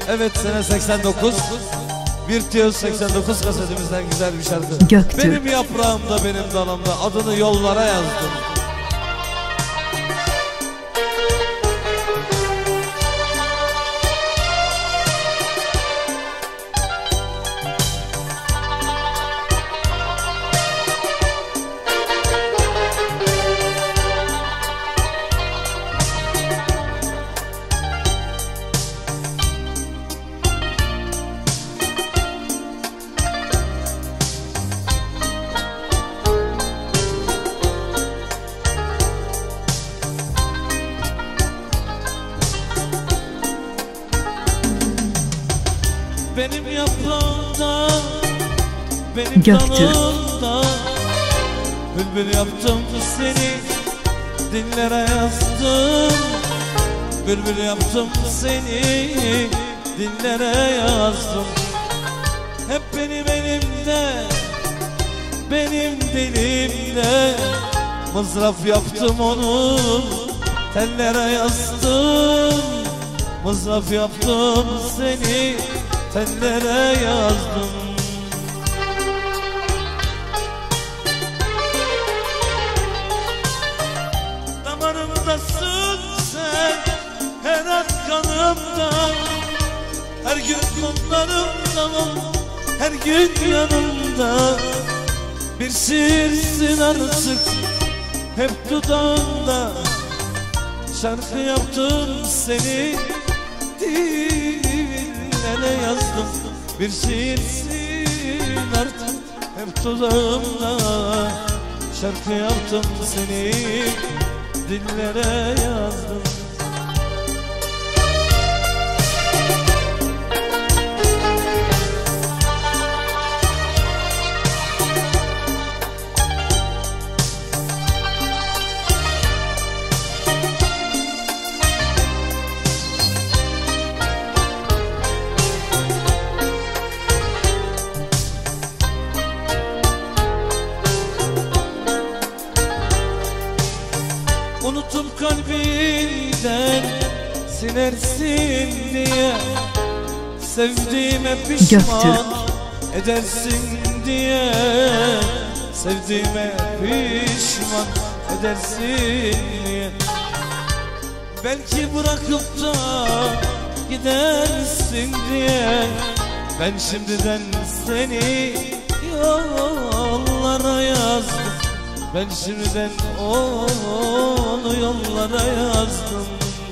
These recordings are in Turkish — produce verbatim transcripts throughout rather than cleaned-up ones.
Evet, sene seksen dokuz. Virtüöz seksen dokuz kasetimizden güzel bir şarkı. Göktürk. Benim yaprağımda, benim dalımda, adını yollara yazdım. Benim yaprağımda, benim dalımda, bülbül yaptım seni, dillere yazdım. Bülbül yaptım seni, dillere yazdım. Hep benim elimde, benim dilimde, mızraf yaptım onu, tellere yazdım. Mızraf yaptım seni, tellere yazdım. Damarımdasın sen, her an kanımda, her gün kollarımda, her gün yanımda. Bir şiirsin artık, hep dudağımda. Şarkı yaptım seni, dillere yazdım. Bir şiirsin artık, hep dudağımda. Şarkı yaptım seni, dillere yazdım. Unutup kalbinden silersin diye, sevdiğime pişman Göktürk. edersin diye, sevdiğime pişman edersin diye. Belki bırakıp da gidersin diye, ben şimdiden seni yollara yazdım. Ben şimdiden onu yollara yazdım.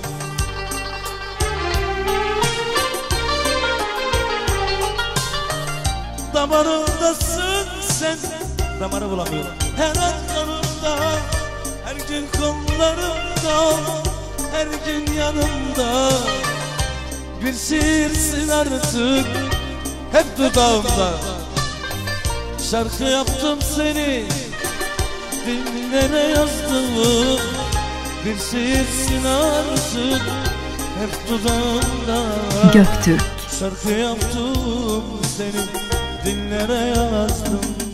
Damarımdasın sen, damarı bulamıyorum. Her an kanımda, her gün kollarımda, her gün yanımda. Bir şiirsin artık, hep dudağımda. Şarkı yaptım seni, dillere yazdım. Bir şiirsin artık, hep dudağımda. Göktürk. Şarkı yaptım seni, dillere yazdım.